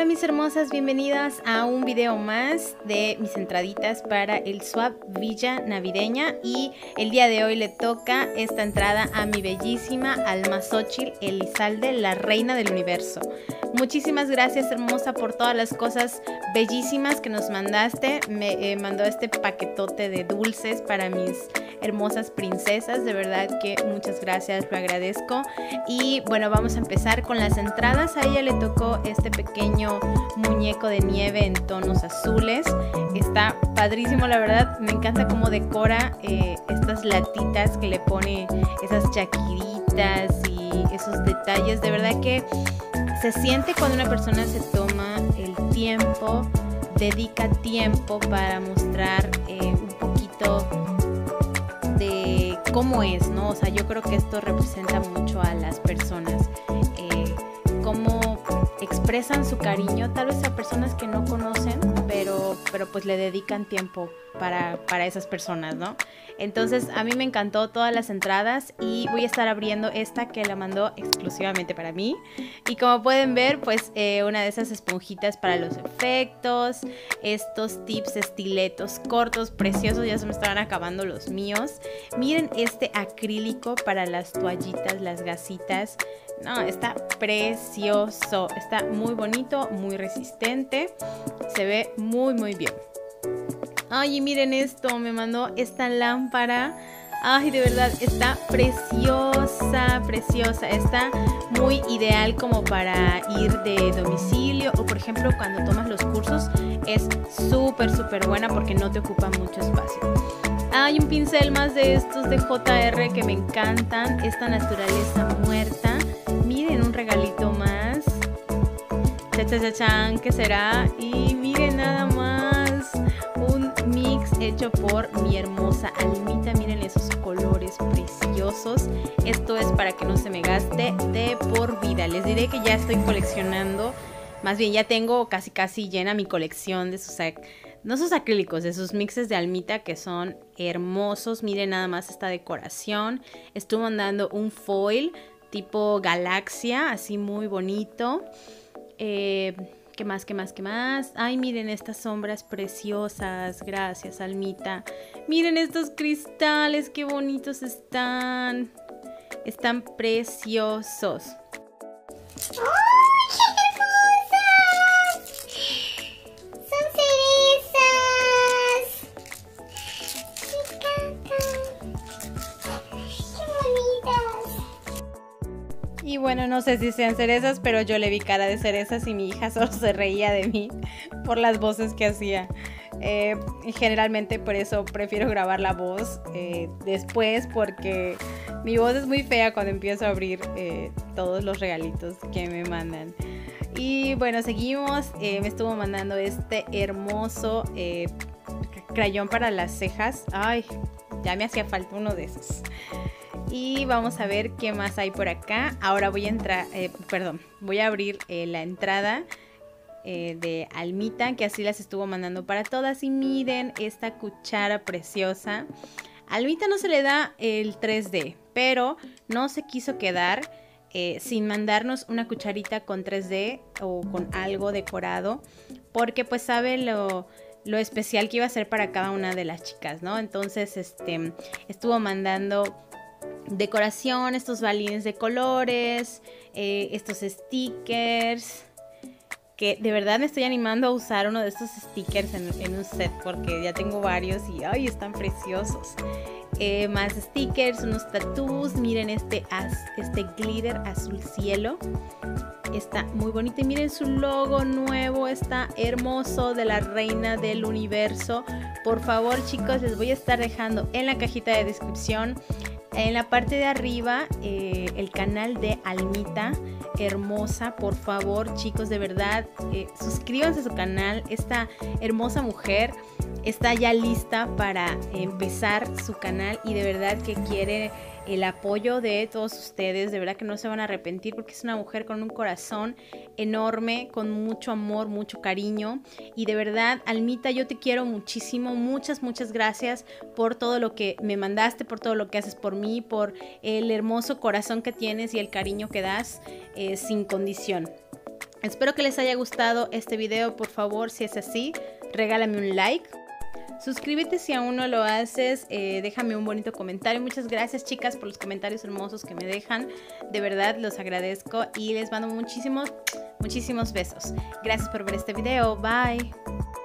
mis hermosas, bienvenidas a un video más de mis entraditas para el Swap Villa Navideña. Y el día de hoy le toca esta entrada a mi bellísima Almazóchitl Elizalde, la reina del universo. Muchísimas gracias, hermosa, por todas las cosas bellísimas que nos mandaste. Me mandó este paquetote de dulces para mis hermosas princesas. De verdad que muchas gracias, lo agradezco. Y bueno, vamos a empezar con las entradas. A ella le tocó este pequeño muñeco de nieve en tonos azules. Está padrísimo, la verdad. Me encanta cómo decora estas latitas que le pone, esas chaquiritas y esos detalles. De verdad que se siente cuando una persona se toma el tiempo, dedica tiempo para mostrar un poquito de cómo es, ¿no? O sea, yo creo que esto representa mucho a las personas, cómo expresan su cariño, tal vez a personas que no conocen, pero pues le dedican tiempo para esas personas, ¿no? Entonces a mí me encantó todas las entradas y voy a estar abriendo esta que la mandó exclusivamente para mí. Y como pueden ver, pues una de esas esponjitas para los efectos, estos tips estiletos cortos, preciosos. Ya se me estaban acabando los míos. Miren este acrílico para las toallitas, las gasitas. No, está precioso, está muy bonito, muy resistente, se ve muy bien. Ay, y miren esto, me mandó esta lámpara. Ay, de verdad, está preciosa, preciosa. Está muy ideal como para ir de domicilio o, por ejemplo, cuando tomas los cursos. Es súper buena porque no te ocupa mucho espacio. Hay un pincel más de estos de JR que me encantan. Esta naturaleza muerta. Miren, un regalito más. Chachachachan, ¿qué será? Y miren nada más. Un mix hecho por mi hermosa Almita. Miren esos colores preciosos. Esto es para que no se me gaste de por vida. Les diré que ya estoy coleccionando. Más bien ya tengo casi llena mi colección de sus, no sus acrílicos, de sus mixes de Almita, que son hermosos. Miren nada más esta decoración. Estuve mandando un foil tipo galaxia, así muy bonito. ¿Qué más? Ay, miren estas sombras preciosas. Gracias, Almita. Miren estos cristales, qué bonitos están. Están preciosos. ¡Ay, qué hermosas! Son cerezas. Me encantan. Qué bonitas. Y bueno, no sé si sean cerezas, pero yo le vi cara de cerezas y mi hija solo se reía de mí por las voces que hacía. Y generalmente por eso prefiero grabar la voz después, porque mi voz es muy fea cuando empiezo a abrir todos los regalitos que me mandan. Y bueno, seguimos. Me estuvo mandando este hermoso crayón para las cejas. Ay, ya me hacía falta uno de esos. Y vamos a ver qué más hay por acá. Ahora voy a entrar, voy a abrir la entrada de Almita, que así las estuvo mandando para todas. Y miren esta cuchara preciosa. A Almita no se le da el 3D, pero no se quiso quedar sin mandarnos una cucharita con 3D o con algo decorado, porque pues sabe lo especial que iba a ser para cada una de las chicas, ¿no? Entonces estuvo mandando decoración, estos balines de colores, estos stickers, que de verdad me estoy animando a usar uno de estos stickers en un set, porque ya tengo varios y ay, están preciosos. Más stickers, unos tattoos. Miren este glitter azul cielo. Está muy bonito y miren su logo nuevo, está hermoso, de la reina del universo. Por favor, chicos, les voy a estar dejando en la cajita de descripción, en la parte de arriba, el canal de Almita, hermosa. Por favor, chicos, de verdad, suscríbanse a su canal. Esta hermosa mujer está ya lista para empezar su canal y de verdad que quiere el apoyo de todos ustedes. De verdad que no se van a arrepentir, porque es una mujer con un corazón enorme, con mucho amor, mucho cariño. Y de verdad, Almita, yo te quiero muchísimo. Muchas gracias por todo lo que me mandaste, por todo lo que haces por mí, por el hermoso corazón que tienes y el cariño que das sin condición. Espero que les haya gustado este video. Por favor, si es así, regálame un like. Suscríbete si aún no lo haces, déjame un bonito comentario. Muchas gracias, chicas, por los comentarios hermosos que me dejan. De verdad, los agradezco y les mando muchísimos besos. Gracias por ver este video. Bye.